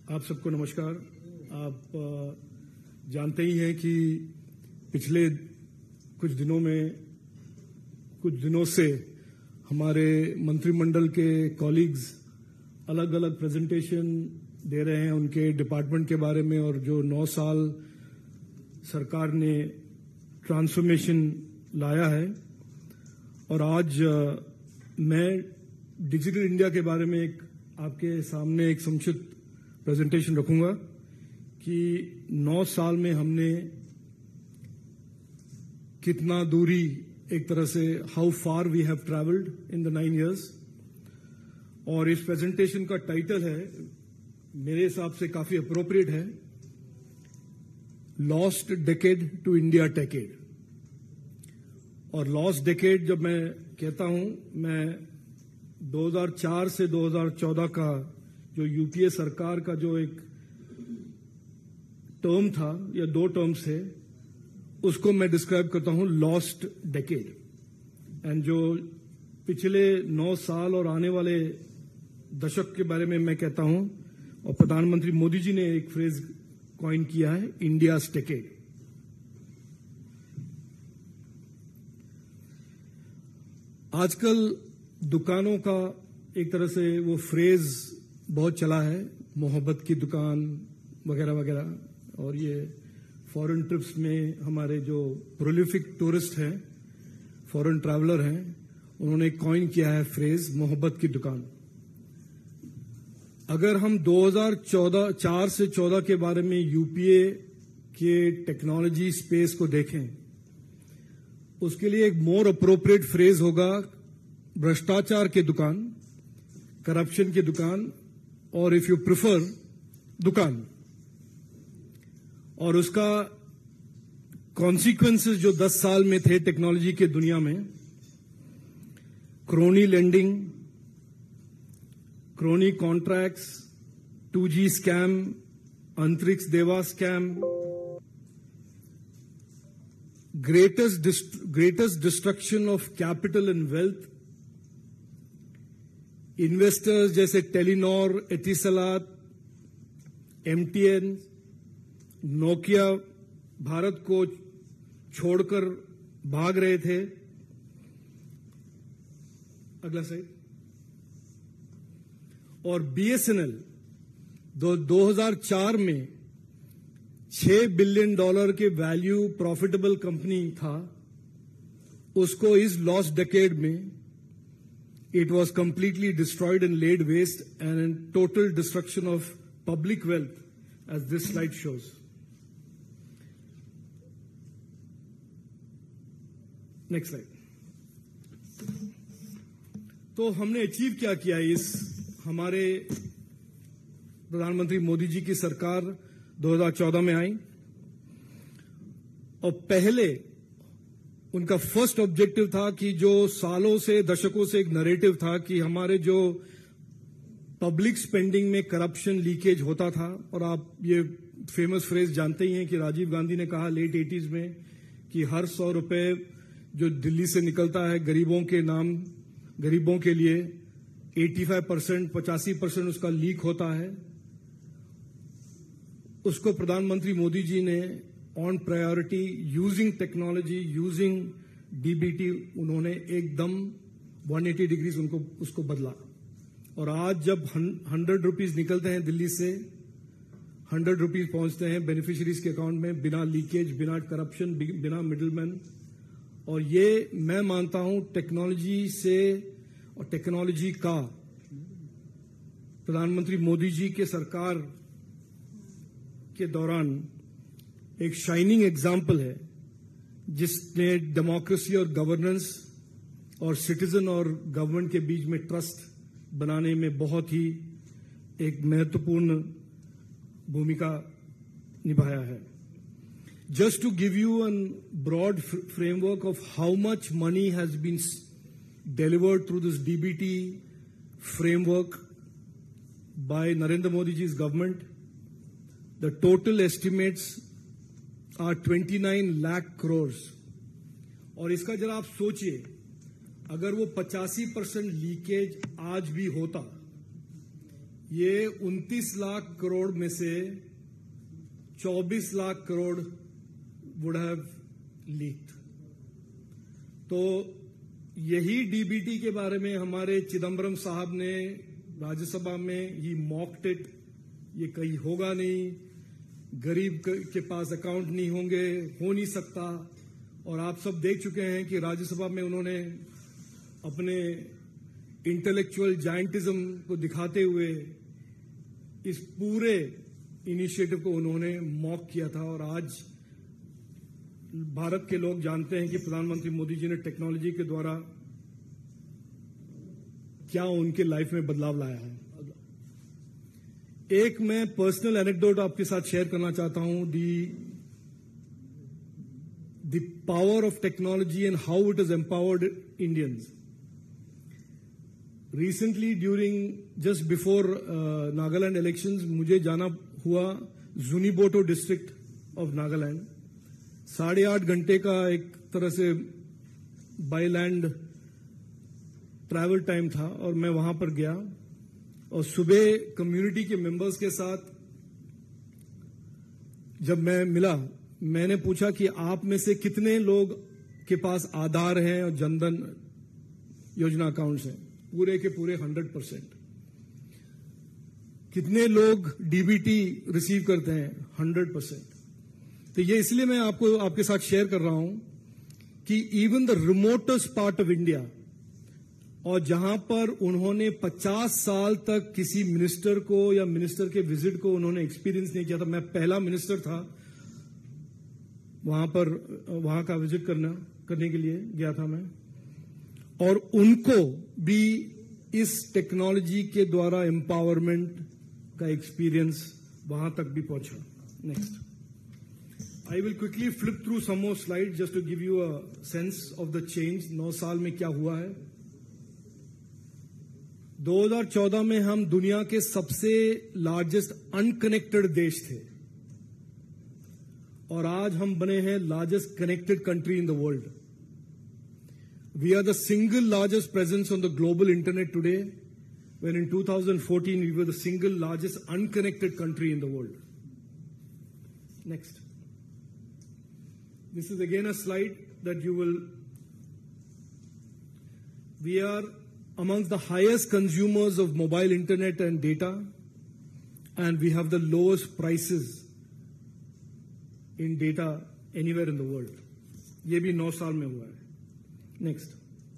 आप सबको नमस्कार। आप जानते ही हैं कि पिछले कुछ दिनों से हमारे मंत्रिमंडल के कॉलीग्स अलग अलग प्रेजेंटेशन दे रहे हैं उनके डिपार्टमेंट के बारे में, और जो 9 साल सरकार ने ट्रांसफॉर्मेशन लाया है। और आज मैं डिजिटल इंडिया के बारे में आपके सामने एक संक्षिप्त प्रेजेंटेशन रखूंगा कि 9 साल में हमने कितना दूरी, एक तरह से how far we have travelled in the 9 years। और इस प्रेजेंटेशन का टाइटल है, मेरे हिसाब से काफी अप्रोप्रिएट है, lost decade to India techade. और लॉस्ट डेकेड जब मैं कहता हूं, मैं 2004 से 2014 का जो यूपीए सरकार का जो एक टर्म था या 2 टर्म्स थे, उसको मैं डिस्क्राइब करता हूं लॉस्ट डेकेड। एंड जो पिछले 9 साल और आने वाले दशक के बारे में मैं कहता हूं, और प्रधानमंत्री मोदी जी ने एक फ्रेज कॉइन किया है, इंडियाज डेकेड। आजकल दुकानों का एक तरह से वो फ्रेज बहुत चला है, मोहब्बत की दुकान वगैरह वगैरह। और ये फॉरेन ट्रिप्स में हमारे जो प्रोलिफिक टूरिस्ट हैं, फॉरेन ट्रैवलर हैं, उन्होंने कॉइन किया है फ्रेज मोहब्बत की दुकान। अगर हम 2004 से 14 के बारे में यूपीए के टेक्नोलॉजी स्पेस को देखें, उसके लिए एक मोर अप्रोप्रिएट फ्रेज होगा भ्रष्टाचार की दुकान, करप्शन की दुकान, और इफ यू प्रिफर दुकान। और उसका कॉन्सिक्वेंसेस जो 10 साल में थे टेक्नोलॉजी के दुनिया में, crony lending, crony contracts, 2G scam, Antrix Devas scam, greatest destruction of capital and wealth, investors जैसे Telenor, Etisalat, MTN, Nokia Bharat को छोड़कर भाग रहे थे। अगला साइड। और BSNL 2004 में $6 बिलियन के वैल्यू प्रॉफिटेबल कंपनी था, उसको इस लॉस्ट डेकेड में it was completely destroyed and laid waste, and in total destruction of public wealth, as this slide shows. Next slide. तो हमने अचीव क्या किया इस हमारे प्रधानमंत्री मोदी जी की सरकार 2014 में आई, और पहले उनका फर्स्ट ऑब्जेक्टिव था कि जो सालों से, दशकों से एक नैरेटिव था कि हमारे जो पब्लिक स्पेंडिंग में करप्शन, लीकेज होता था। और आप ये फेमस फ्रेज जानते ही हैं कि राजीव गांधी ने कहा लेट 80s में कि हर 100 रुपए जो दिल्ली से निकलता है गरीबों के नाम, गरीबों के लिए 85%, 85% उसका लीक होता है। उसको प्रधानमंत्री मोदी जी ने on priority, using technology, using DBT, उन्होंने एकदम 180 डिग्रीज उसको बदला। और आज जब 100 रुपीज निकलते हैं दिल्ली से, 100 रुपीज पहुंचते हैं बेनिफिशियरीज के अकाउंट में, बिना लीकेज, बिना करप्शन, बिना मिडिलमैन। और ये मैं मानता हूं टेक्नोलॉजी से और टेक्नोलॉजी का प्रधानमंत्री मोदी जी के सरकार के दौरान एक शाइनिंग एग्जाम्पल है, जिसने डेमोक्रेसी और गवर्नेंस और सिटीजन और गवर्नमेंट के बीच में ट्रस्ट बनाने में बहुत ही एक महत्वपूर्ण भूमिका निभाया है। Just to give you an broad framework of how much money has been delivered through this DBT framework by Narendra Modi जी's government, the total estimates are 29 lakh crores। और इसका जरा आप सोचिए, अगर वो 85% लीकेज आज भी होता, ये 29 लाख करोड़ में से 24 lakh crore would have leaked. तो यही डीबीटी के बारे में हमारे चिदम्बरम साहब ने राज्यसभा में ही मॉक्ड इट, ये कहीं होगा नहीं, गरीब के पास अकाउंट नहीं होंगे, हो नहीं सकता। और आप सब देख चुके हैं कि राज्यसभा में उन्होंने अपने इंटेलेक्चुअल जायंटिज्म को दिखाते हुए इस पूरे इनिशिएटिव को उन्होंने मॉक किया था। और आज भारत के लोग जानते हैं कि प्रधानमंत्री मोदी जी ने टेक्नोलॉजी के द्वारा क्या उनके लाइफ में बदलाव लाया है। एक मैं पर्सनल एनेक्डोट आपके साथ शेयर करना चाहता हूं, the power of technology and how it is empowered Indians. Recently just before Nagaland elections मुझे जाना हुआ जुनीबोटो डिस्ट्रिक्ट ऑफ नागालैंड। 8.5 घंटे का एक तरह से बाय लैंड ट्रैवल टाइम था और मैं वहां पर गया और सुबह कम्युनिटी के मेंबर्स के साथ जब मैं मिला, मैंने पूछा कि आप में से कितने लोग के पास आधार है और जनधन योजना अकाउंट्स हैं। पूरे के पूरे 100%। कितने लोग डीबीटी रिसीव करते हैं? 100%। तो ये इसलिए मैं आपके साथ शेयर कर रहा हूं कि even the remotest part of India, और जहां पर उन्होंने 50 साल तक किसी मिनिस्टर को या मिनिस्टर के विजिट को उन्होंने एक्सपीरियंस नहीं किया था। मैं पहला मिनिस्टर था वहां का विजिट करने के लिए गया था मैं, और उनको भी इस टेक्नोलॉजी के द्वारा एम्पावरमेंट का एक्सपीरियंस वहां तक भी पहुंचा। Next, I will quickly flip through some more slide just to give you a sense of the change. 9 साल में क्या हुआ है। 2014 में हम दुनिया के सबसे लार्जेस्ट अनकनेक्टेड देश थे और आज हम बने हैं largest connected country in the world. We are the single largest presence on the global internet today, when in 2014 we were the single largest unconnected country in the world. Next. This is again a slide that we are amongst the highest consumers of mobile internet and data, and we have the lowest prices in data anywhere in the world. ये भी 9 साल में हुआ है। Next,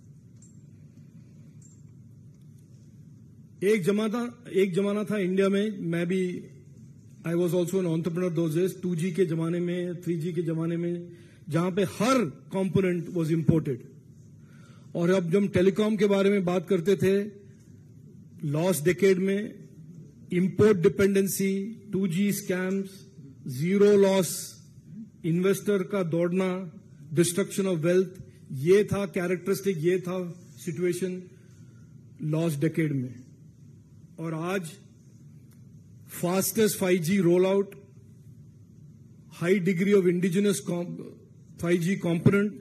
एक जमाना था India में, मैं भी I was also an entrepreneur those days, 2G के जमाने में, 3G के जमाने में, जहां पे हर कंपोनेंट वाज इंपोर्टेड। और अब जब हम टेलीकॉम के बारे में बात करते थे, लॉस्ट डेकेड में import dependency, 2G scams, zero loss, investor का दौड़ना, डिस्ट्रक्शन ऑफ वेल्थ, ये था कैरेक्टरिस्टिक, ये था सिचुएशन लॉस्ट डेकेड में। और आज fastest 5G roll out, high degree of indigenous 5G component,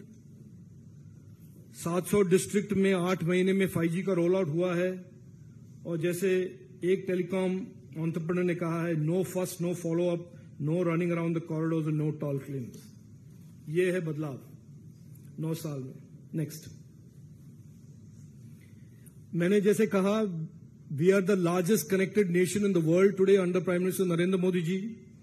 700 district में 8 महीने में 5G का रोल आउट हुआ है। और जैसे एक टेलीकॉम एंटरप्रेन्योर ने कहा है, no first, no follow up, no running around the corridors, no tall claims. ये है बदलाव 9 साल में। नेक्स्ट, मैंने जैसे कहा, we are the largest connected nation in the world today under prime minister Narendra Modi ji.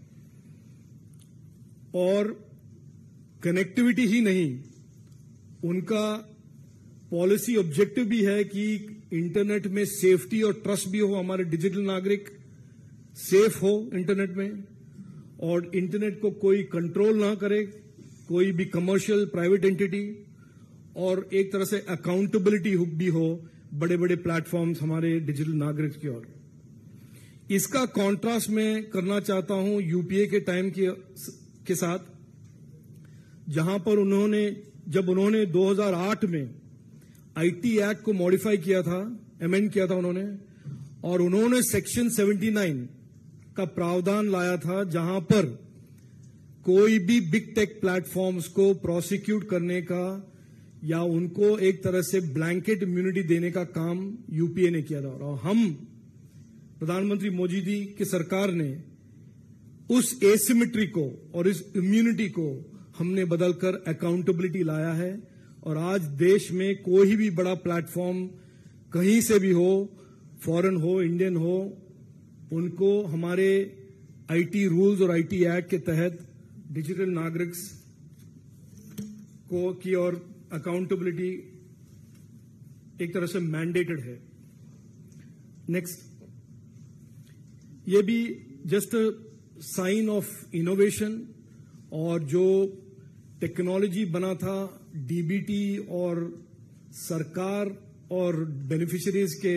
और कनेक्टिविटी ही नहीं, उनका पॉलिसी ऑब्जेक्टिव भी है कि इंटरनेट में सेफ्टी और ट्रस्ट भी हो, हमारे डिजिटल नागरिक सेफ हो इंटरनेट में, और इंटरनेट को कोई कंट्रोल ना करे, कोई भी कमर्शियल प्राइवेट एंटिटी, और एक तरह से अकाउंटेबिलिटी भी हो बड़े बड़े प्लेटफॉर्म्स हमारे डिजिटल नागरिक की ओर। इसका कॉन्ट्रास्ट मैं करना चाहता हूं यूपीए के टाइम के साथ, जहां पर जब उन्होंने 2008 में आईटी एक्ट को मॉडिफाई किया था, अमेंड किया था उन्होंने, और उन्होंने सेक्शन 79 का प्रावधान लाया था, जहां पर कोई भी बिग टेक प्लेटफॉर्म्स को प्रोसिक्यूट करने का या उनको एक तरह से ब्लैंकेट इम्यूनिटी देने का काम यूपीए ने किया था। और हम प्रधानमंत्री मोदी जी की सरकार ने उस एसिमेट्री को और इस इम्यूनिटी को हमने बदलकर अकाउंटेबिलिटी लाया है और आज देश में कोई भी बड़ा प्लेटफॉर्म कहीं से भी हो, फॉरेन हो, इंडियन हो, उनको हमारे आईटी रूल्स और आईटी एक्ट के तहत डिजिटल नागरिक को की और अकाउंटेबिलिटी एक तरह से मैंडेटेड है। नेक्स्ट, ये भी just a sign of innovation और जो टेक्नोलॉजी बना था डीबीटी और सरकार और बेनिफिशियरीज के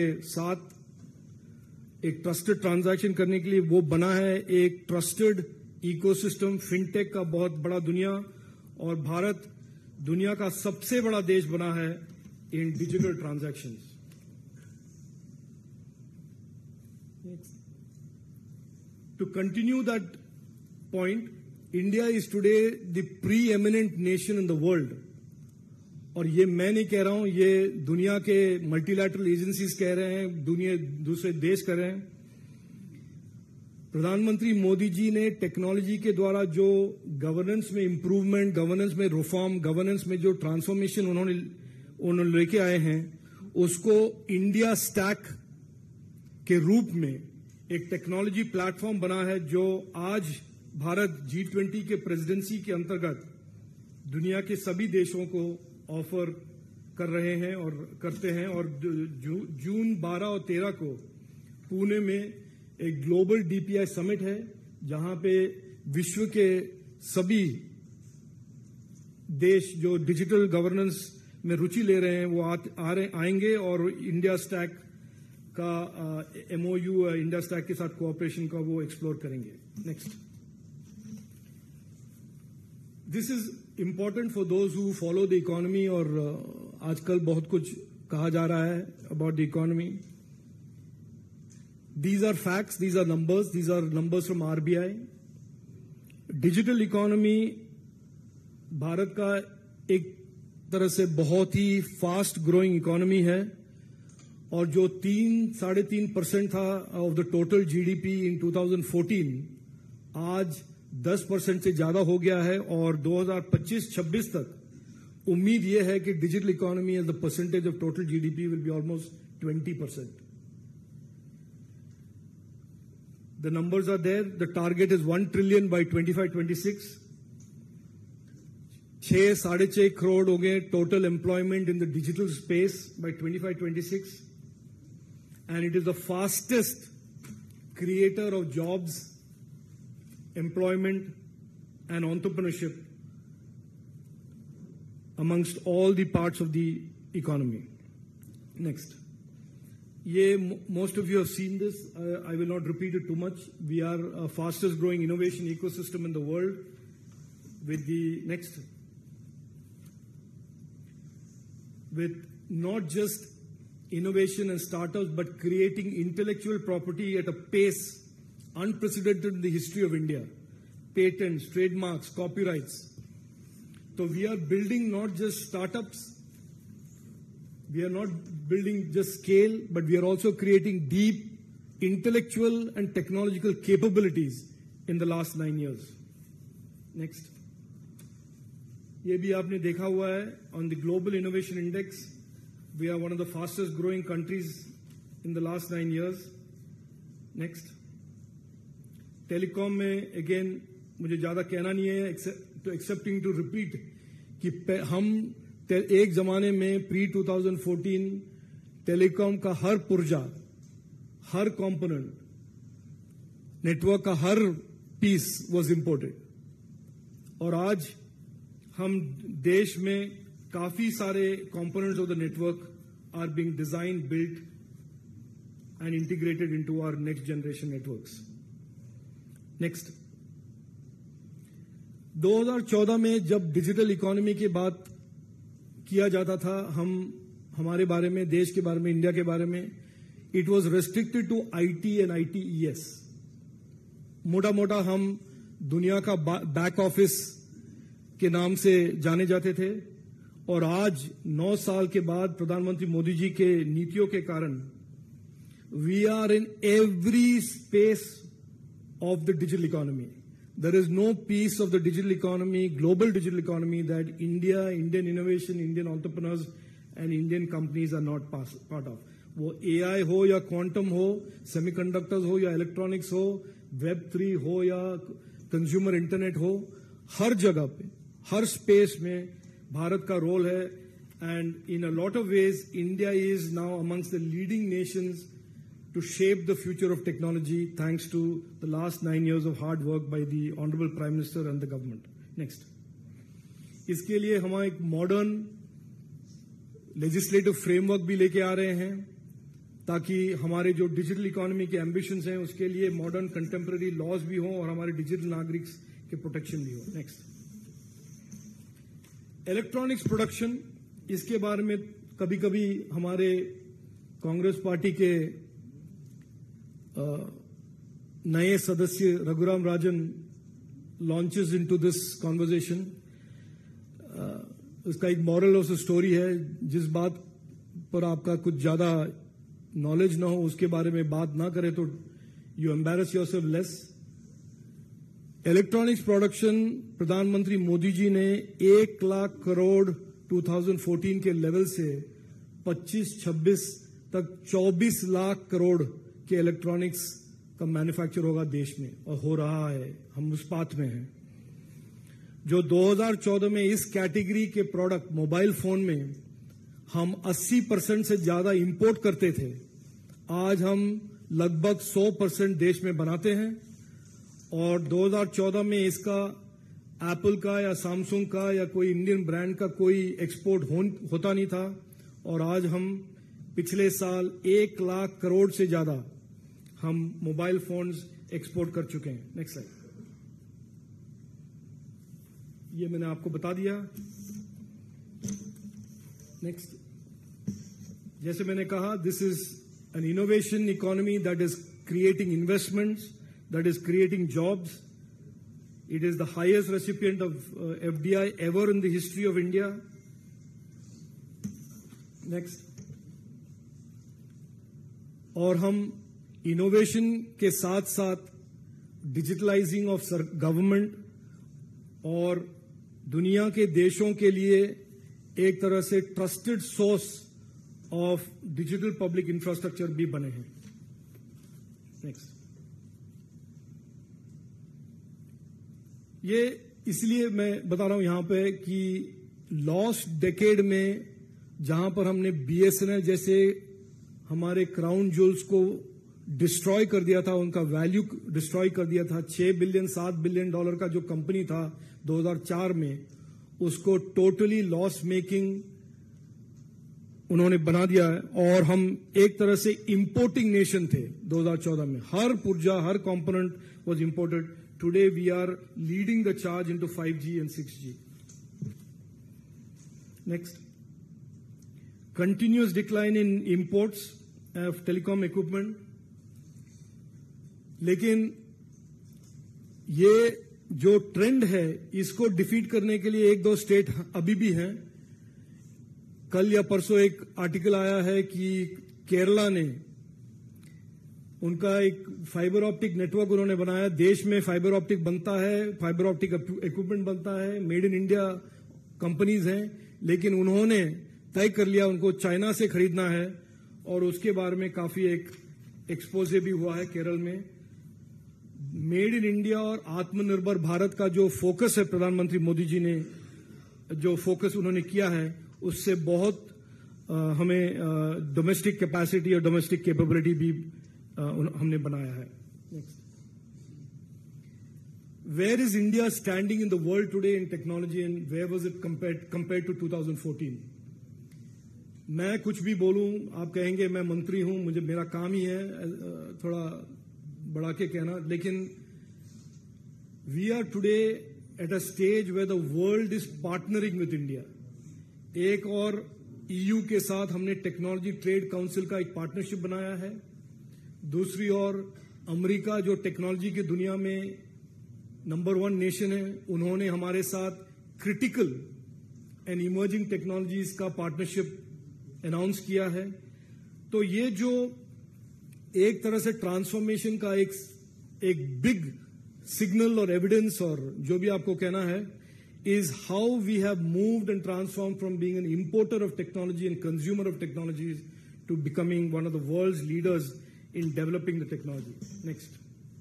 साथ एक ट्रस्टेड ट्रांजैक्शन करने के लिए, वो बना है एक ट्रस्टेड इकोसिस्टम फिनटेक का बहुत बड़ा दुनिया, और भारत दुनिया का सबसे बड़ा देश बना है in digital transactions. To continue that point, India is today the preeminent nation in the world. और ये मैं नहीं कह रहा हूं, ये दुनिया के मल्टीलैटरल एजेंसीज कह रहे हैं, दुनिया दूसरे देश कर रहे हैं। प्रधानमंत्री मोदी जी ने टेक्नोलॉजी के द्वारा जो गवर्नेंस में इंप्रूवमेंट, गवर्नेंस में रिफॉर्म, गवर्नेंस में जो ट्रांसफॉर्मेशन उन्होंने लेके आए हैं, उसको इंडिया स्टैक के रूप में एक टेक्नोलॉजी प्लेटफॉर्म बना है जो आज भारत G20 के प्रेसिडेंसी के अंतर्गत दुनिया के सभी देशों को ऑफर कर रहे हैं और करते हैं। और जून 12 और 13 को पुणे में एक ग्लोबल डीपीआई समिट है जहां पे विश्व के सभी देश जो डिजिटल गवर्नेंस में रुचि ले रहे हैं वो आएंगे और इंडिया स्टैक का एमओयू इंडिया स्टैक के साथ कोऑपरेशन का वो एक्सप्लोर करेंगे। Next, this is important for those who follow the economy, और आजकल बहुत कुछ कहा जा रहा है about the economy. These are facts, these are numbers from RBI. Digital economy Bharat का एक तरह से बहुत ही फास्ट ग्रोइंग इकोनॉमी है, और जो 3-3.5% था of the total GDP in 2014 आज 10% से ज्यादा हो गया है, और 2025-26 तक उम्मीद यह है कि digital economy as the percentage of total GDP will be almost 20%. The numbers are there. The target is 1 trillion by 25-26. 6-6.5 crore हो गए total employment in the digital space by 25-26, and it is the fastest creator of jobs, employment, and entrepreneurship amongst all the parts of the economy. Next. Most of you have seen this. I will not repeat it too much. We are a fastest growing innovation ecosystem in the world. With the next, with not just innovation and startups, but creating intellectual property at a pace unprecedented in the history of India. Patents, trademarks, copyrights. So we are building not just startups. We are not building just scale, but we are also creating deep intellectual and technological capabilities in the last 9 years. Next. ये भी आपने देखा हुआ है on the Global Innovation Index. We are one of the fastest growing countries in the last 9 years. Next. Telecom में again मुझे ज्यादा कहना नहीं है excepting to repeat कि हम एक जमाने में pre-2014 टेलीकॉम का हर पुर्जा, हर कंपोनेंट, नेटवर्क का हर पीस वाज इंपोर्टेड, और आज हम देश में काफी सारे components of the network are being design, built and integrated into our next generation networks. Next, 2014 में जब डिजिटल इकोनॉमी की बात किया जाता था, हमारे बारे में, देश के बारे में, इंडिया के बारे में, it was restricted to IT and ITES. मोटा मोटा हम दुनिया का बैक ऑफिस के नाम से जाने जाते थे, और आज 9 साल के बाद प्रधानमंत्री मोदी जी के नीतियों के कारण we are in every space of the digital economy. There is no piece of the digital economy, global digital economy, that India, Indian innovation, Indian entrepreneurs and Indian companies are not part of. वो AI हो या quantum हो, semiconductors हो या electronics हो, Web3 हो या consumer internet हो, हर जगह पे, हर स्पेस में भारत का रोल है. And in a lot of ways, India is now amongst the leading nations to shape the future of technology, thanks to the last 9 years of hard work by the Honorable Prime Minister and the government. Next. इसके लिए हम एक modern legislative framework भी लेके आ रहे हैं, ताकि हमारे जो डिजिटल इकोनॉमी के एम्बिशंस हैं उसके लिए मॉडर्न कंटेम्पररी लॉज भी हों और हमारे डिजिटल नागरिक के प्रोटेक्शन भी हो. Next, electronics production. इसके बारे में कभी कभी हमारे कांग्रेस पार्टी के नए सदस्य Raghuram Rajan launches into this conversation. उसका एक मॉरल ऑफ द स्टोरी है, जिस बात पर आपका कुछ ज्यादा नॉलेज ना हो उसके बारे में बात ना करें तो you embarrass yourself less. Electronics production प्रधानमंत्री मोदी जी ने 1 लाख करोड़ 2014 के लेवल से 25-26 तक 24 लाख करोड़ के इलेक्ट्रॉनिक्स का मैन्युफैक्चर होगा देश में, और हो रहा है. हम उस पाथ में हैं. जो 2014 में इस कैटेगरी के प्रोडक्ट मोबाइल फोन में हम 80% से ज्यादा इंपोर्ट करते थे, आज हम लगभग 100% देश में बनाते हैं. और 2014 में इसका एप्पल का या सैमसंग का या कोई इंडियन ब्रांड का कोई एक्सपोर्ट होता नहीं था, और आज हम पिछले साल 1 लाख करोड़ से ज्यादा हम मोबाइल फोन्स एक्सपोर्ट कर चुके हैं. Next slide. ये मैंने आपको बता दिया. नेक्स्ट, जैसे मैंने कहा, this is an innovation economy that is creating investments, that is creating jobs. It is the highest recipient of FDI ever in the history of India. Next. और हम इनोवेशन के साथ साथ डिजिटलाइजिंग ऑफ गवर्नमेंट और दुनिया के देशों के लिए एक तरह से trusted source of digital public infrastructure भी बने हैं. नेक्स्ट. ये इसलिए मैं बता रहा हूं यहां पे कि लॉस्ट डेकेड में जहां पर हमने BSNL जैसे हमारे क्राउन ज्वेल्स को डिस्ट्रॉय कर दिया था, उनका वैल्यू डिस्ट्रॉय कर दिया था. $6 बिलियन $7 बिलियन का जो कंपनी था 2004 में, उसको टोटली लॉस मेकिंग उन्होंने बना दिया है. और हम एक तरह से इंपोर्टिंग नेशन थे 2014 में. हर पुर्जा, हर component was imported. Today we are leading the charge into 5G and 6G. Next. Continuous decline in imports of telecom equipment. लेकिन ये जो ट्रेंड है इसको डिफीट करने के लिए 1-2 स्टेट अभी भी हैं. कल या परसों एक आर्टिकल आया है कि केरला ने उनका एक फाइबर ऑप्टिक नेटवर्क उन्होंने बनाया. देश में फाइबर ऑप्टिक बनता है, फाइबर ऑप्टिक इक्विपमेंट बनता है, मेड इन इंडिया कंपनीज हैं, लेकिन उन्होंने तय कर लिया उनको चाइना से खरीदना है. और उसके बारे में काफी एक एक्सपोजे भी हुआ है केरल में. मेड इन इंडिया और आत्मनिर्भर भारत का जो फोकस है, प्रधानमंत्री मोदी जी ने जो फोकस उन्होंने किया है, उससे बहुत हमें डोमेस्टिक कैपेसिटी और डोमेस्टिक कैपेबिलिटी भी हमने बनाया है. Next. Where is India standing in the world today in technology and where was it compared to 2014? मैं कुछ भी बोलूं, आप कहेंगे मैं मंत्री हूं, मुझे मेरा काम ही है थोड़ा बढ़ा के कहना, लेकिन we are today at a stage where the world is partnering with India. एक और EU के साथ हमने टेक्नोलॉजी ट्रेड काउंसिल का एक पार्टनरशिप बनाया है. दूसरी ओर अमेरिका, जो टेक्नोलॉजी की दुनिया में नंबर 1 नेशन है, उन्होंने हमारे साथ क्रिटिकल एंड इमर्जिंग टेक्नोलॉजीज का पार्टनरशिप अनाउंस किया है. तो ये जो एक तरह से ट्रांसफॉर्मेशन का एक बिग सिग्नल और एविडेंस और जो भी आपको कहना है is how we have moved and transformed from being an importer of technology and consumer of technologies to becoming one of the world's leaders in developing the technology. Next.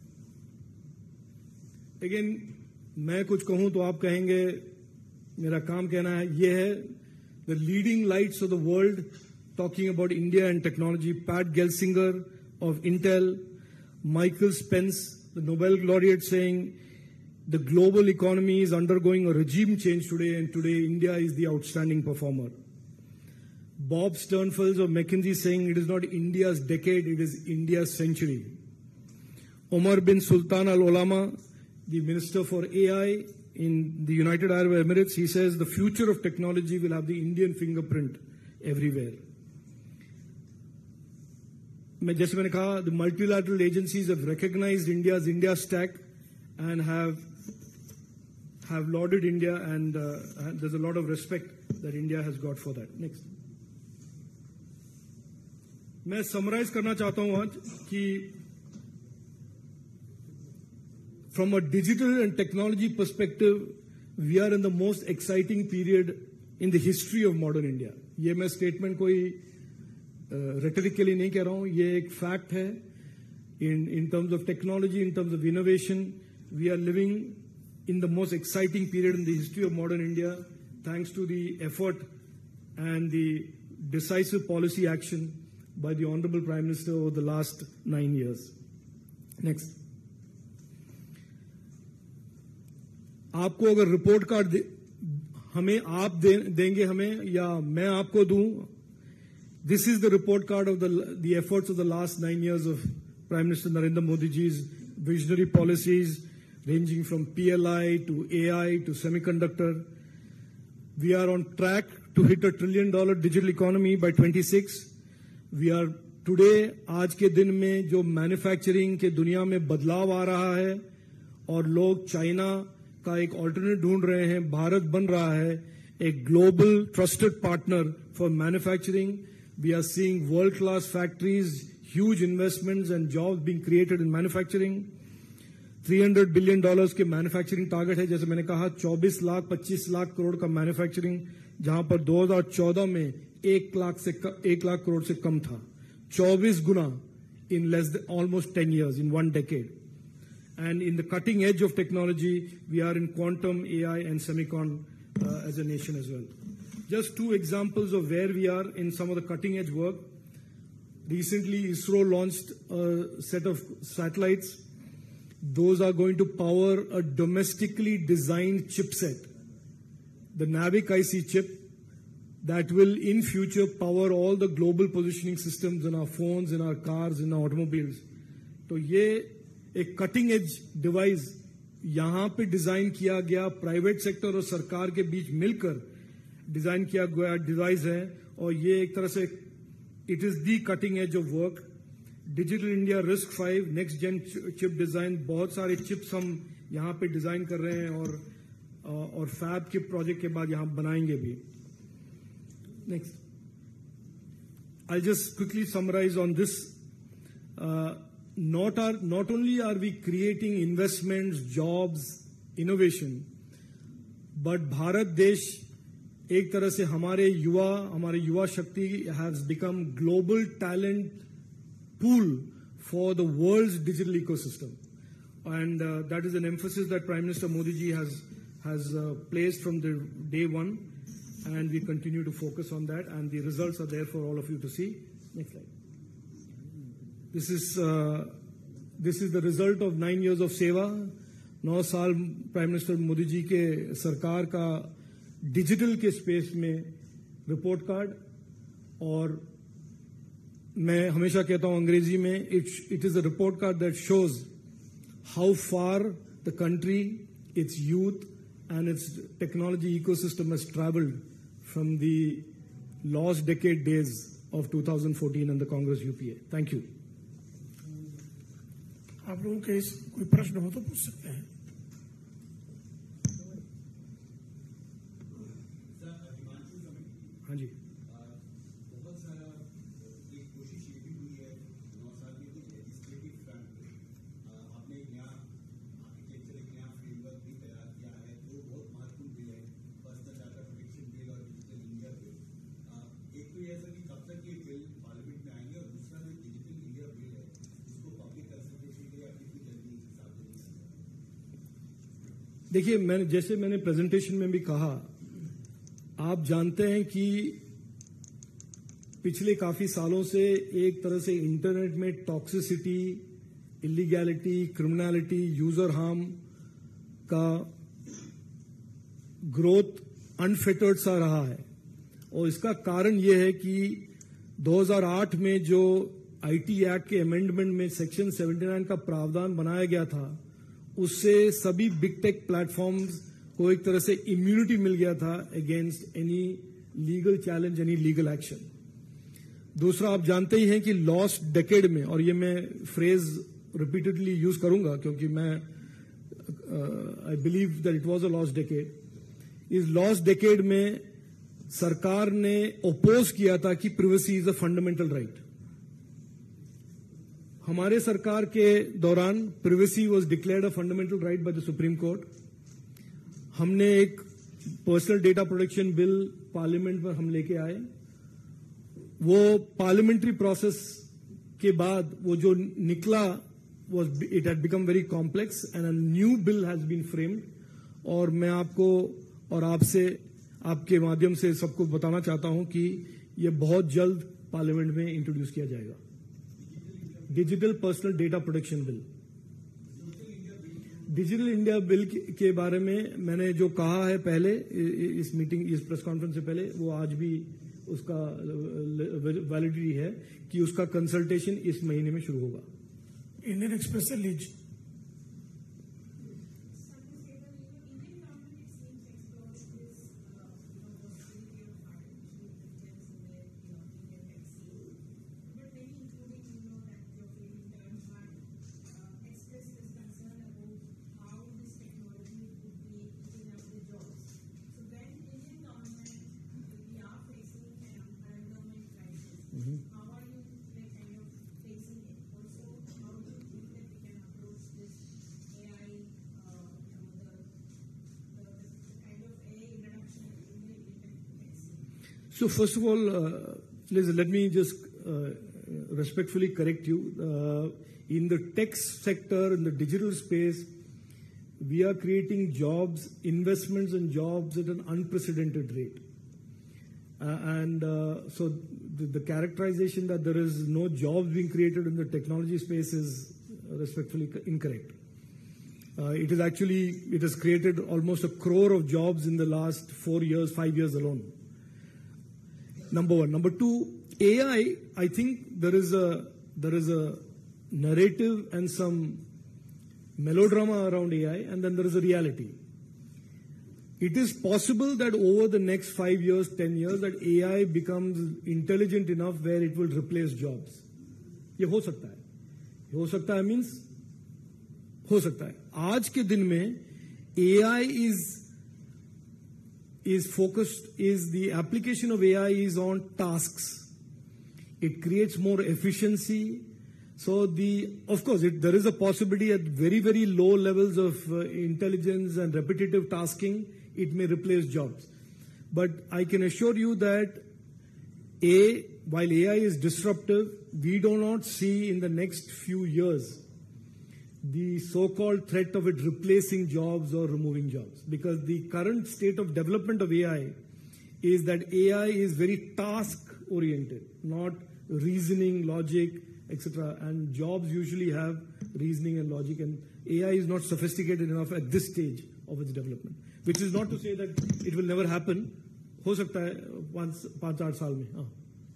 Again, मैं कुछ कहूं तो आप कहेंगे मेरा काम कहना है ये है the leading lights of the world talking about India and technology. Pat Gelsinger of Intel, Michael Spence, the Nobel laureate, saying the global economy is undergoing a regime change today, and today India is the outstanding performer. Bob Sternfels of McKinsey saying it is not India's decade, it is India's century. Omar bin Sultan Al Olama, the Minister for AI in the United Arab Emirates, he says the future of technology will have the Indian fingerprint everywhere. जैसे मैंने कहा, the multilateral agencies have recognized India's India stack and have lauded India, and there's a lot of respect that India has got for that. Next. मैं summarize करना चाहता हूं आज कि from a digital and technology perspective, we are in the most exciting period in the history of modern India. ये मैं statement कोई rhetorically नहीं कह रहा हूं, ये एक fact है. In terms of technology, in terms of innovation, we are living in the most exciting period in the history of modern India, thanks to the effort and the decisive policy action by the Honorable Prime Minister over the last 9 years. Next. आपको अगर report card हमें आप देंगे हमें या मैं आपको दूं, this is the report card of the efforts of the last 9 years of Prime Minister Narendra Modi ji's visionary policies, ranging from PLI to AI to semiconductor. We are on track to hit $1 trillion digital economy by 26. We are today, आज के दिन में जो manufacturing के दुनिया में बदलाव आ रहा है और लोग चाइना का एक ऑल्टरनेट ढूंढ रहे हैं, भारत बन रहा है एक global trusted partner for manufacturing. We are seeing world-class factories, huge investments and jobs being created in manufacturing. $300 billion के मैन्युफैक्चरिंग टारगेट है. जैसे मैंने कहा 24 लाख 25 लाख करोड़ का मैन्युफैक्चरिंग, जहां पर 2014 में 1 लाख करोड़ से कम था. 24 गुना in almost 10 years, in 1 decade. And in the cutting edge of technology, we are in quantum, AI and semicon as a nation as well. Just 2 examples of where we are in some of the cutting edge work. Recently, ISRO launched a set of satellites. Those are going to power a domestically designed chipset, the NAVIC IC chip, that will in future power all the global positioning systems in our phones, in our cars, in our automobiles. तो ये एक cutting edge device यहां पे design किया गया, private sector और सरकार के बीच मिलकर डिजाइन किया गया डिवाइस है, और ये एक तरह से it is the cutting edge of work. Digital India risk 5 next gen chip design, बहुत सारे चिप्स हम यहां पे डिजाइन कर रहे हैं और फैब के प्रोजेक्ट के बाद यहां बनाएंगे भी. Next, I just quickly summarise on this. Not only are we creating investments, jobs, innovation, but Bharat देश एक तरह से हमारे युवा शक्ति has become global talent pool for the world's digital ecosystem, and that is an emphasis that Prime Minister Modi ji has placed from the day one, and we continue to focus on that, and the results are there for all of you to see. Next slide. This is the result of 9 years of सेवा. 9 साल prime minister Modi ji के सरकार का digital के space में report card. और मैं हमेशा कहता हूं अंग्रेजी में, it is a report card that shows how far the country, its youth and its technology ecosystem has travelled from the lost decade days of 2014 and the Congress UPA. Thank you. आप लोगों के कोई प्रश्न हो तो पूछ सकते हैं. हाँ जी. बहुत सारा एक कोशिश ये भी हुई है 9 साल में कि देखिए, जैसे मैंने प्रेजेंटेशन में भी कहा, आप जानते हैं कि पिछले काफी सालों से एक तरह से इंटरनेट में toxicity, illegality, criminality, user harm का ग्रोथ अनफिल्टर्ड सा रहा है। और इसका कारण यह है कि 2008 में जो आईटी एक्ट के अमेंडमेंट में सेक्शन 79 का प्रावधान बनाया गया था, उससे सभी बिग टेक प्लेटफॉर्म्स को एक तरह से इम्यूनिटी मिल गया था against any legal challenge, any legal action. दूसरा, आप जानते ही हैं कि लॉस्ट डेकेड में, और ये मैं फ्रेज रिपीटेडली यूज करूंगा क्योंकि मैं I believe that it was a lost decade, इस लॉस्ट डेकेड में सरकार ने ओपोज किया था कि privacy is a fundamental right. हमारे सरकार के दौरान privacy was declared a fundamental right by the supreme court. हमने एक personal data protection bill parliament में हम लेके आए। वो पार्लियामेंट्री प्रोसेस के बाद वो जो निकला was it had become very complex and a new bill has been framed। और मैं आपको और आपसे, आपके माध्यम से सबको बताना चाहता हूं कि ये बहुत जल्द पार्लियामेंट में इंट्रोड्यूस किया जाएगा, digital personal data protection bill. Digital India bill के बारे में मैंने जो कहा है पहले इस मीटिंग, इस प्रेस कॉन्फ्रेंस से पहले, वो आज भी उसका वैलिडिटी है कि उसका कंसल्टेशन इस महीने में शुरू होगा। इंडियन एक्सप्रेस से लीजिए। So first of all, Liz, let me just respectfully correct you. In the tech sector, in the digital space, we are creating jobs, investments and jobs at an unprecedented rate. So the characterization that there is no jobs being created in the technology space is respectfully incorrect. It has created almost 1 crore of jobs in the last 4 years, 5 years alone. Number one. Number two, AI, I think there is a narrative and some melodrama around AI, and then there is a reality. It is possible that over the next 5 years, 10 years, that AI becomes intelligent enough where it will replace jobs. ये हो सकता है. हो सकता है means हो सकता है. आज के दिन में AI the application of AI is on tasks. It creates more efficiency. So of course, there is a possibility at very, very low levels of intelligence and repetitive tasking, it may replace jobs. But I can assure you that while AI is disruptive, we do not see in the next few years the so-called threat of it replacing jobs or removing jobs. Because the current state of development of AI is that AI is very task-oriented, not reasoning, logic, etc. And jobs usually have reasoning and logic, and AI is not sophisticated enough at this stage of its development. Which is not to say that it will never happen. हो सकता है 5-8 साल में. हाँ.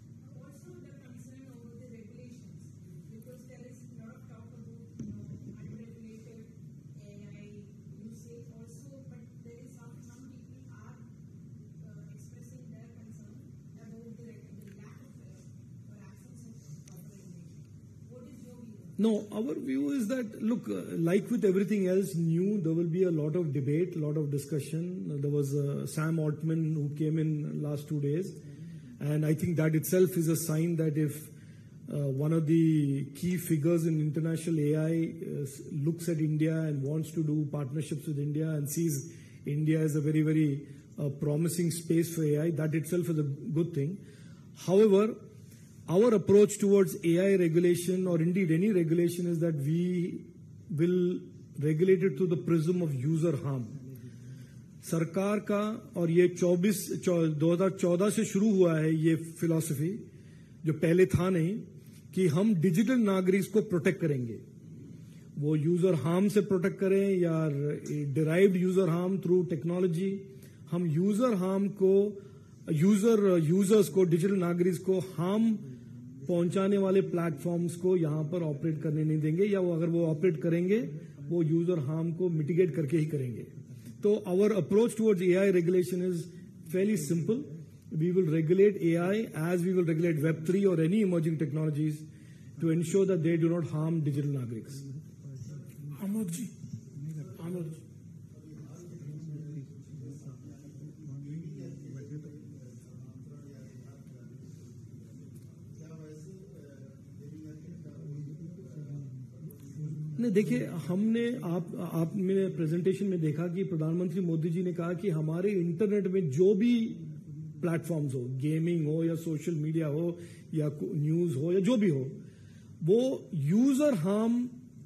No, our view is that, look, like with everything else new, there will be a lot of debate, a lot of discussion. There was Sam Altman who came in last 2 days, and I think that itself is a sign that if one of the key figures in international AI looks at India and wants to do partnerships with India and sees India as a very, very promising space for AI, that itself is a good thing. However, our approach towards AI regulation, or indeed any regulation, is that we will regulate it through the prism of user harm. सरकार का, और ये 2014 से शुरू हुआ है ये philosophy, जो पहले था नहीं, कि हम डिजिटल नागरिक को प्रोटेक्ट करेंगे। वो यूजर हार्म से प्रोटेक्ट करें या derived user harm through technology, हम यूजर हार्म को, यूजर्स को, डिजिटल नागरिक को हार्म पहुंचाने वाले प्लेटफॉर्म्स को यहां पर ऑपरेट करने नहीं देंगे, या वो अगर वो ऑपरेट करेंगे वो यूजर हार्म को मिटिगेट करके ही करेंगे। तो our approach towards AI regulation is fairly simple. We will regulate AI as we will regulate Web3 or any emerging technologies to ensure that they do not harm digital nagriks. Amod ji. नहीं, देखिए, हमने आपने presentation में देखा कि प्रधानमंत्री मोदी जी ने कहा कि हमारे इंटरनेट में जो भी प्लेटफॉर्म्स हो, गेमिंग हो या सोशल मीडिया हो या न्यूज हो या जो भी हो, वो यूजर हार्म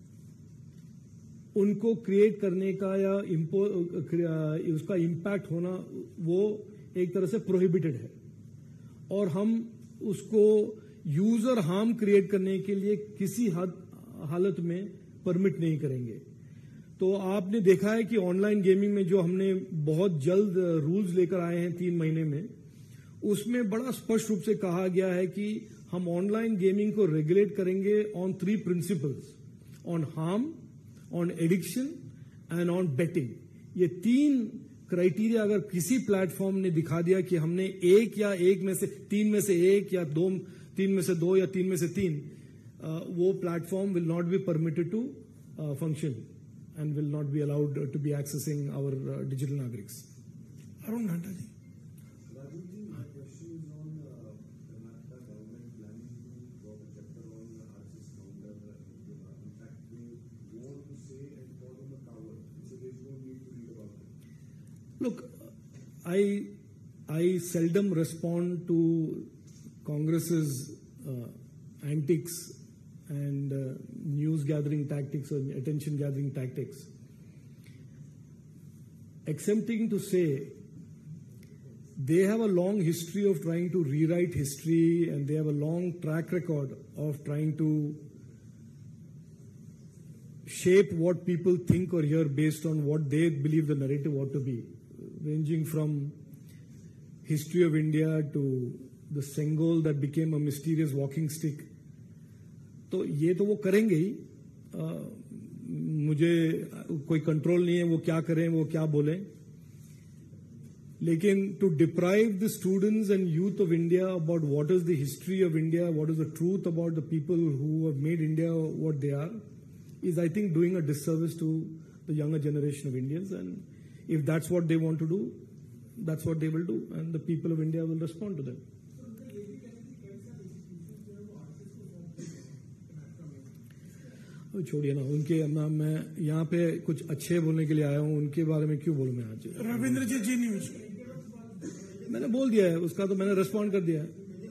उनको क्रिएट करने का या उसका इंपैक्ट होना, वो एक तरह से प्रोहिबिटेड है, और हम उसको यूजर हार्म क्रिएट करने के लिए किसी हालत में परमिट नहीं करेंगे। तो आपने देखा है कि ऑनलाइन गेमिंग में जो हमने बहुत जल्द रूल्स लेकर आए हैं 3 महीने में, उसमें बड़ा स्पष्ट रूप से कहा गया है कि हम ऑनलाइन गेमिंग को रेगुलेट करेंगे on 3 principles, on harm, on addiction and on betting. ये 3 क्राइटेरिया अगर किसी प्लेटफॉर्म ने दिखा दिया कि हमने एक या एक में से 3 में से 1 या 2, 3 में से 2 या 3 में से 3, वो platform will not be permitted to function and will not be allowed to be accessing our digital nagriks. Arun Nanda ji. Rajivji, my question is on Karnataka government planning to drop a chapter on RSS counter. In fact, they want to say and call him a coward. So there's no need to read about it. Look, I seldom respond to Congress's antics and news gathering tactics or attention gathering tactics, excepting to say they have a long history of trying to rewrite history, and they have a long track record of trying to shape what people think or hear based on what they believe the narrative ought to be, ranging from history of India to the Sengol that became a mysterious walking stick. तो ये तो वो करेंगे ही, मुझे कोई control नहीं है वो क्या करें, वो क्या बोलें, लेकिन to deprive the students and youth of India about what is the history of India, what is the truth about the people who have made India what they are, is I think doing a disservice to the younger generation of Indians, and if that's what they want to do, that's what they will do, and the people of India will respond to them. छोड़िए ना उनके, ना मैं यहाँ पे कुछ अच्छे बोलने के लिए आया हूँ, उनके बारे में क्यों बोलूं मैं आज? रविंद्र जी न्यूज मैंने बोल दिया है, उसका तो मैंने रिस्पॉन्ड कर दिया है।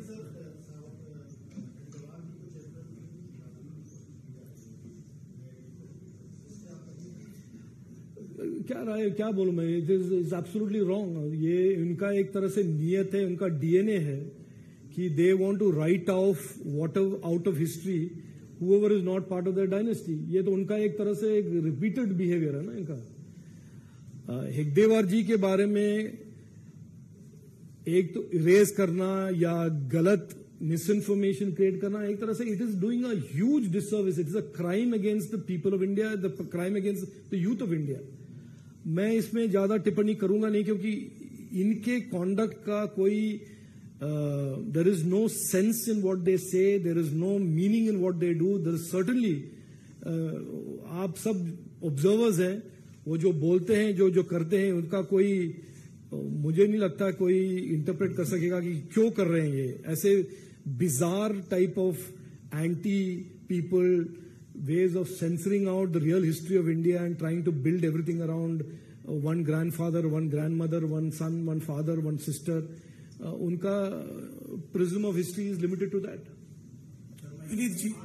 क्या राय, क्या बोलूं मैं? It is absolutely wrong. ये उनका एक तरह से नियत है, उनका डीएनए है कि they want to write off what out of history whoever is not part of their dynasty. ये तो उनका एक तरह से एक रिपीटेड बिहेवियर है ना इनका। हेगडेवार जी के बारे में एक तो इरेज करना या गलत मिस इन्फॉर्मेशन क्रिएट करना, एक तरह से it is doing a huge disservice, it is a crime against the people of India, the crime against the youth of India. मैं इसमें ज्यादा टिप्पणी करूंगा नहीं, क्योंकि इनके कॉन्डक्ट का कोई there is no sense in what they say, there is no meaning in what they do. There is certainly आप सब ऑब्जर्वर्स हैं, वो जो बोलते हैं, जो करते हैं, उनका कोई, मुझे नहीं लगता कोई इंटरप्रेट कर सकेगा कि क्यों कर रहे हैं ये ऐसे bizarre type of anti people ways of censoring out the real history of India and trying to build everything around one grandfather, one grandmother, one son, one father, one sister. उनका prism of history is limited to that. Vineet ji,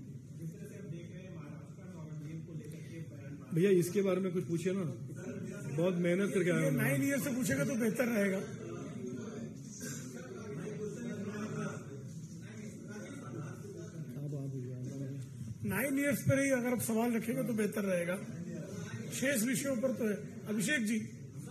भैया इसके बारे में कुछ पूछिए ना। बहुत मेहनत करके आया ये हूं मैं। 9 ईयर से पूछेगा तो बेहतर रहेगा। अब आप ही जाओ। 9 ईयर्स पर ही अगर आप सवाल रखेंगे तो बेहतर रहेगा। शेष विषयों पर तो है। अभिषेक जी,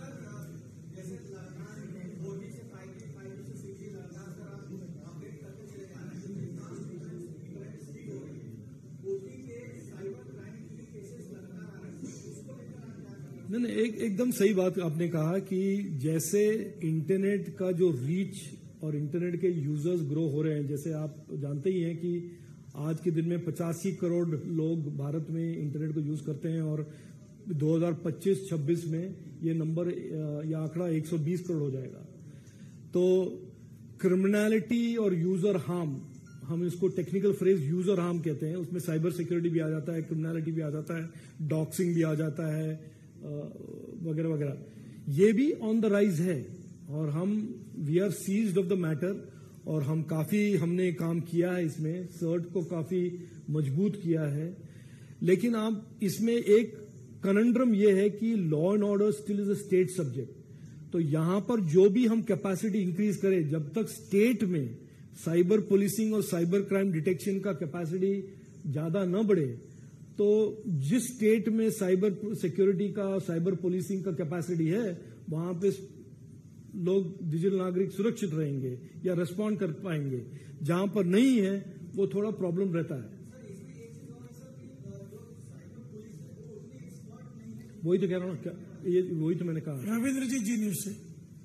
नहीं, एकदम सही बात आपने कहा कि जैसे इंटरनेट का जो रीच और इंटरनेट के यूजर्स ग्रो हो रहे हैं, जैसे आप जानते ही हैं कि आज के दिन में 85 करोड़ लोग भारत में इंटरनेट को यूज करते हैं और 2025-26 में ये नंबर या आंकड़ा 120 करोड़ हो जाएगा। तो क्रिमिनलिटी और यूजर हार्म, हम इसको टेक्निकल फ्रेज यूजर हार्म कहते हैं, उसमें साइबर सिक्योरिटी भी आ जाता है, क्रिमिनलिटी भी आ जाता है, डॉक्सिंग भी आ जाता है, वगैरह वगैरह, ये भी ऑन द राइज है। और हम we are seized of the matter और हमने काम किया है इसमें, सर्ट को काफी मजबूत किया है। लेकिन आप इसमें एक कनंड्रम ये है कि law and order still is a state subject. तो यहां पर जो भी हम कैपेसिटी इंक्रीज करें, जब तक स्टेट में साइबर पुलिसिंग और साइबर क्राइम डिटेक्शन का कैपेसिटी ज्यादा न बढ़े, तो जिस स्टेट में साइबर सिक्योरिटी का, साइबर पुलिसिंग का कैपेसिटी है, वहां पे लोग डिजिटल नागरिक सुरक्षित रहेंगे या रिस्पॉन्ड कर पाएंगे। जहां पर नहीं है वो थोड़ा प्रॉब्लम रहता है। वही तो कह रहा हूं ना, वही तो मैंने कहा। रविंद्र जी, जी न्यूज से।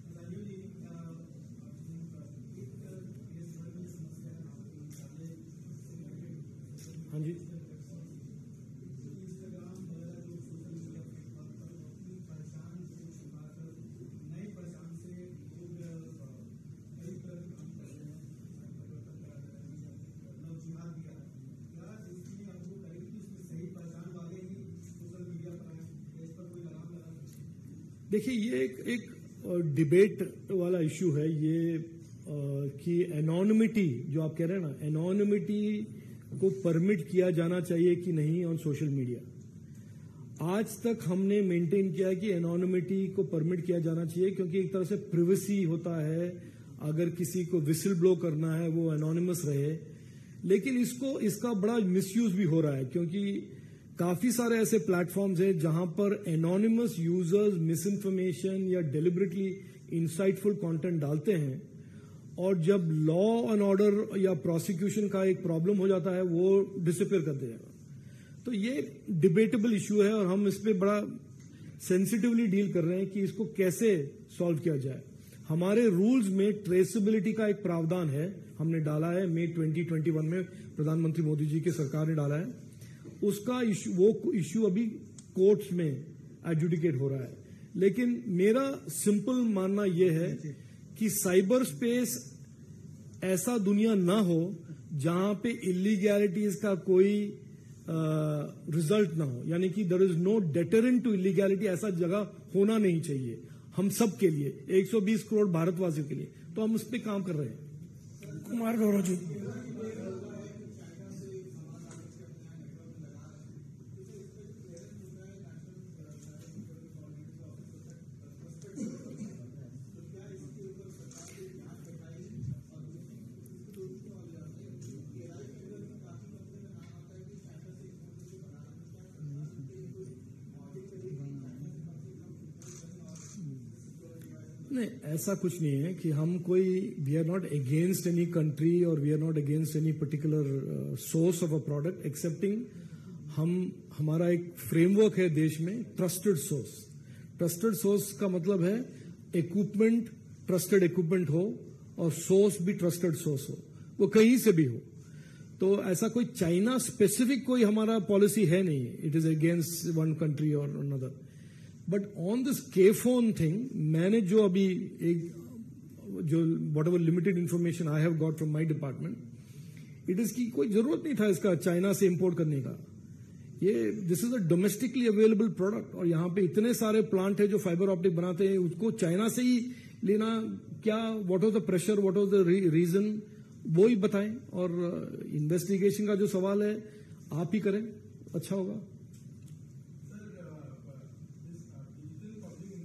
हाँ जी, देखिए ये एक डिबेट वाला इश्यू है ये, कि एनोनिमिटी जो आप कह रहे हैं ना, एनोनिमिटी को परमिट किया जाना चाहिए कि नहीं ऑन सोशल मीडिया। आज तक हमने मेंटेन किया है कि एनोनिमिटी को परमिट किया जाना चाहिए, क्योंकि एक तरह से प्रिवेसी होता है, अगर किसी को विसिल ब्लो करना है वो एनोनिमस रहे। लेकिन इसका बड़ा मिसयूज भी हो रहा है, क्योंकि काफी सारे ऐसे प्लेटफॉर्म्स हैं जहां पर एनोनिमस यूजर्स मिस इन्फॉर्मेशन या डेलिबरेटली इंसाइटफुल कंटेंट डालते हैं, और जब लॉ एंड ऑर्डर या प्रोसिक्यूशन का एक प्रॉब्लम हो जाता है वो डिसअपीयर कर देगा। तो ये डिबेटेबल इश्यू है और हम इस पे बड़ा सेंसिटिवली डील कर रहे हैं कि इसको कैसे सॉल्व किया जाए। हमारे रूल्स में ट्रेसेबिलिटी का एक प्रावधान है, हमने डाला है मई 2021 में, प्रधानमंत्री मोदी जी की सरकार ने डाला है। उसका इश्यू अभी कोर्ट्स में एडजुडिकेट हो रहा है। लेकिन मेरा सिंपल मानना यह है कि साइबर स्पेस ऐसा दुनिया ना हो जहां पे इलीगैलिटीज का कोई रिजल्ट ना हो, यानी कि there is no deterrent to illegality. ऐसा जगह होना नहीं चाहिए हम सब के लिए, 120 करोड़ भारतवासियों के लिए। तो हम उस पर काम कर रहे हैं। कुमार गौरव जी। नहीं, ऐसा कुछ नहीं है कि हम कोई, we are not against any country और we are not against any particular source of a product, excepting हमारा एक फ्रेमवर्क है देश में, ट्रस्टेड सोर्स। ट्रस्टेड सोर्स का मतलब है इक्विपमेंट ट्रस्टेड इक्विपमेंट हो और सोर्स भी ट्रस्टेड सोर्स हो, वो कहीं से भी हो। तो ऐसा कोई चाइना स्पेसिफिक कोई हमारा पॉलिसी है नहीं, it is against one country और another. But on this K phone thing, मैंने जो अभी whatever limited information I have got from my department, it is की कोई जरूरत नहीं था इसका चाइना से इंपोर्ट करने का। This is a domestically available product, और यहाँ पे इतने सारे प्लांट है जो फाइबर ऑप्टिक बनाते हैं, उसको चाइना से ही लेना क्या, what was the pressure, what was the reason, वो ही बताएं। और इन्वेस्टिगेशन का जो सवाल है आप ही करें, अच्छा होगा। Digital public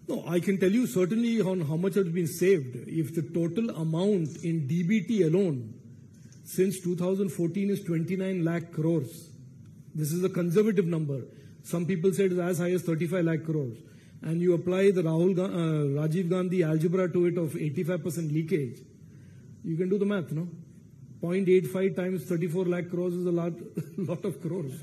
No, I can tell you certainly on how much has been saved. If the total amount in DBT alone since 2014 is 29 lakh crores, this is a conservative number. Some people say it is as high as 35 lakh crores. And you apply the Rajiv Gandhi algebra to it of 85% leakage, you can do the math, no? 0.85 times 34 lakh crores is a lot of crores.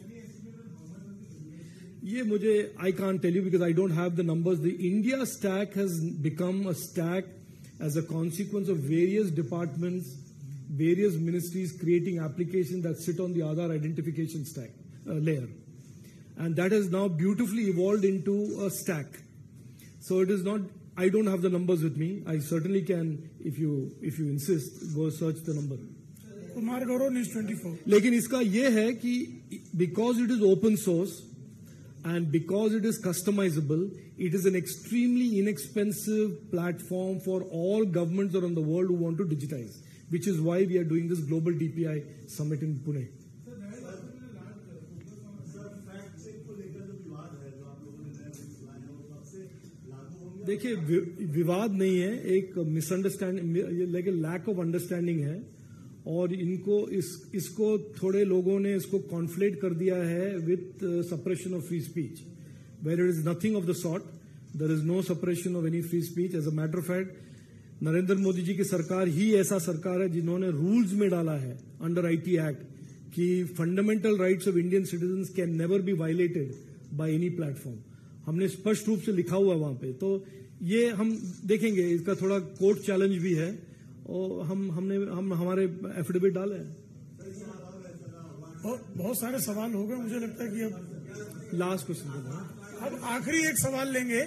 I can't tell you because I don't have the numbers. The India stack has become a stack as a consequence of various departments, various ministries creating applications that sit on the Aadhaar identification stack layer. And that has now beautifully evolved into a stack. So it is not, I don't have the numbers with me. I certainly can, if you insist, go search the number. Kumar Gaurav, News 24. लेकिन इसका ये है कि because it is open source and because it is customizable, it is an extremely inexpensive platform for all governments around the world who want to digitize, which is why we are doing this global DPI summit in Pune. देखिए विवाद नहीं है, एक misunderstanding, like lack of understanding है और इसको थोड़े लोगों ने इसको कॉन्फ्लेट कर दिया है with suppression of free speech, where it is nothing of the sort. There is no suppression of any free speech. As a matter of fact Narendra Modi ji की सरकार ही ऐसा सरकार है जिन्होंने रूल्स में डाला है अंडर आईटी एक्ट कि fundamental rights of Indian citizen can never be violated by any platform. हमने स्पष्ट रूप से लिखा हुआ है वहां पे. तो ये हम देखेंगे, इसका थोड़ा कोर्ट चैलेंज भी है और हम हमारे एफिडेविट डाले हैं. बहुत सारे सवाल हो गए, मुझे लगता है कि अब लास्ट क्वेश्चन, अब आखिरी एक सवाल लेंगे.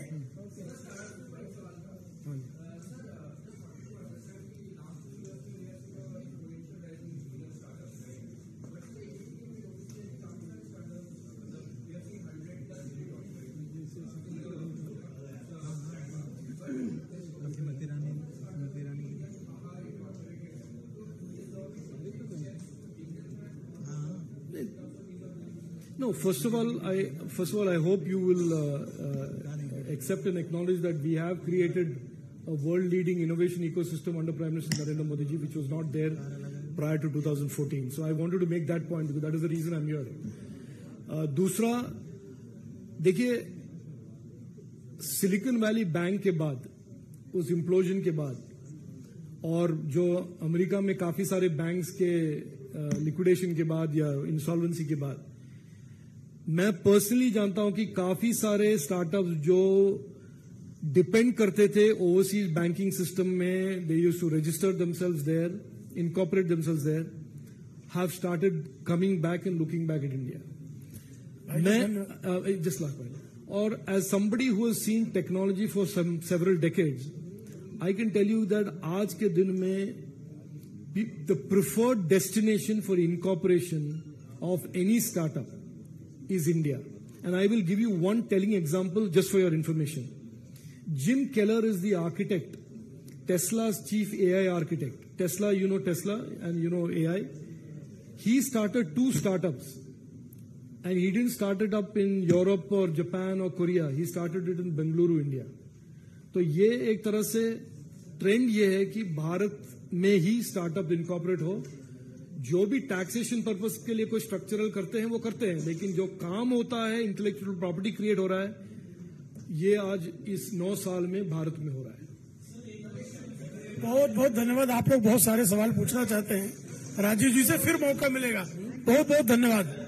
No, first of all, I hope you will accept and acknowledge that we have created a world-leading innovation ecosystem under Prime Minister Narendra Modi ji, which was not there prior to 2014. So I wanted to make that point because that is the reason I'm here. दूसरा, देखिए, silicon valley bank के बाद, उस implosion के बाद और जो America में काफी सारे बैंक्स के लिक्विडेशन के बाद या इंसॉल्वेंसी के बाद, मैं पर्सनली जानता हूं कि काफी सारे स्टार्टअप्स जो डिपेंड करते थे ओवरसीज बैंकिंग सिस्टम में, they used to register themselves there, incorporate themselves there, have started coming back and looking back at India. मैं जस्ट लास्ट पॉइंट, और as somebody who has seen technology for several decades, I can tell you that आज के दिन में the preferred destination for incorporation of any startup is India. And I will give you one telling example just for your information. Jim Keller is the architect, Tesla's chief AI architect. Tesla, you know Tesla and you know AI. He started 2 startups and he didn't start it up in Europe or Japan or Korea. He started it in Bengaluru, India. तो ये एक तरह से trend ये है कि भारत में ही startup incorporate हो. जो भी टैक्सेशन पर्पस के लिए कोई स्ट्रक्चरल करते हैं वो करते हैं, लेकिन जो काम होता है, इंटेलेक्चुअल प्रॉपर्टी क्रिएट हो रहा है, ये आज इस 9 साल में भारत में हो रहा है. बहुत बहुत धन्यवाद. आप लोग बहुत सारे सवाल पूछना चाहते हैं, राजीव जी से फिर मौका मिलेगा. बहुत बहुत धन्यवाद.